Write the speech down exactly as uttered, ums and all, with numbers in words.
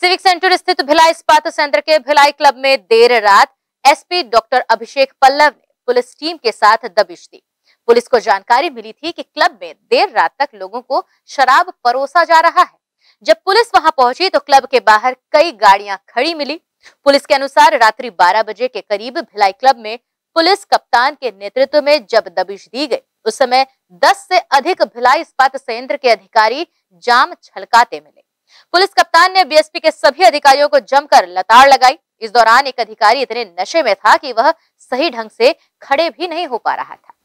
Civic centre स्थित भिलाई इस्पात संयंत्र के भिलाई क्लब में देर रात एसपी डॉक्टर अभिषेक पल्लव ने पुलिस टीम के साथ दबिश दी। पुलिस को जानकारी मिली थी कि क्लब में देर रात तक लोगों को शराब परोसा जा रहा है। जब पुलिस वहां पहुंची तो क्लब के बाहर कई गाड़ियां खड़ी मिली। पुलिस के अनुसार रात्रि बारह बजे के करीब भिलाई क्लब में पुलिस कप्तान के नेतृत्व में जब दबिश दी गई, उस समय दस से अधिक भिलाई इस्पात संयंत्र के अधिकारी जाम छलकाते मिले। पुलिस कप्तान ने बीएसपी के सभी अधिकारियों को जमकर लताड़ लगाई। इस दौरान एक अधिकारी इतने नशे में था कि वह सही ढंग से खड़े भी नहीं हो पा रहा था।